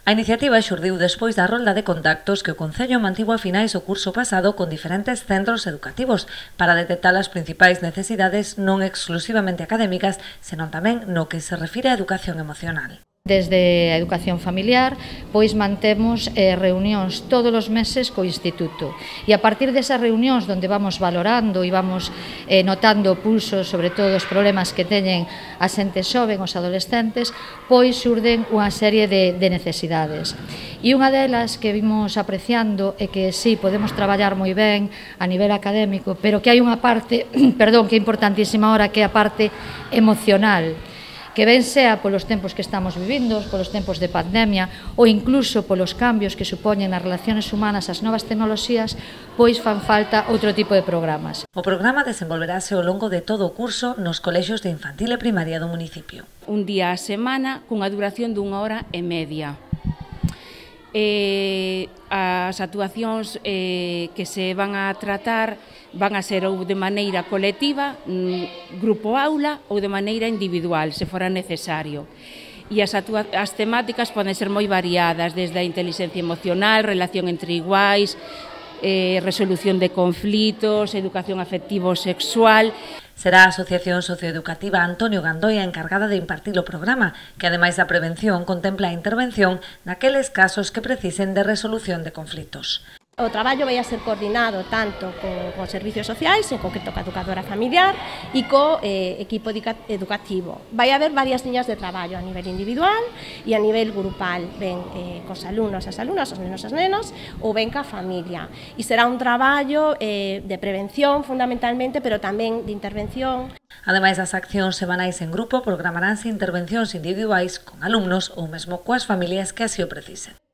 A iniciativa xurdiu despois da rolda de contactos que o Concello mantivo a finais do curso pasado con diferentes centros educativos para detectar as principais necesidades non exclusivamente académicas, senón tamén no que se refire á educación emocional. Desde a educación familiar, pois mantemos reunións todos os meses co Instituto e a partir desas reunións onde vamos valorando e vamos notando o pulso sobre todo os problemas que teñen a xente xoven, os adolescentes, pois xurden unha serie de necesidades. E unha delas que vimos apreciando é que sí, podemos traballar moi ben a nivel académico, pero que hai unha parte, perdón, que é importantísima ahora, que é a parte emocional, que ben sea polos tempos que estamos vivindo, polos tempos de pandemia ou incluso polos cambios que supoñen nas relaciones humanas as novas tecnoloxías, pois fan falta outro tipo de programas. O programa desenvolverase ao longo de todo o curso nos colexios de infantil e primaria do municipio. Un día a semana cunha duración d'1 hora e media. As actuacións que se van a tratar van a ser ou de maneira colectiva, grupo aula, ou de maneira individual, se fora necesario. E as temáticas poden ser moi variadas, desde a inteligencia emocional, relación entre iguais, resolución de conflitos, educación afectivo-sexual. Será a Asociación Socioeducativa Antonio Gandoia encargada de impartir o programa, que ademais da prevención contempla a intervención naqueles casos que precisen de resolución de conflitos. O traballo vai a ser coordinado tanto con servicios sociais, en concreto ca educadora familiar, e co equipo educativo. Vai haber varias liñas de traballo a nivel individual e a nivel grupal, ben cos alumnos, as alumnas, os nenos, as nenas, ou ben ca familia. E será un traballo de prevención fundamentalmente, pero tamén de intervención. Ademais das accións semanais en grupo, programaranse intervencións individuais con alumnos ou mesmo coas familias que así o precisen.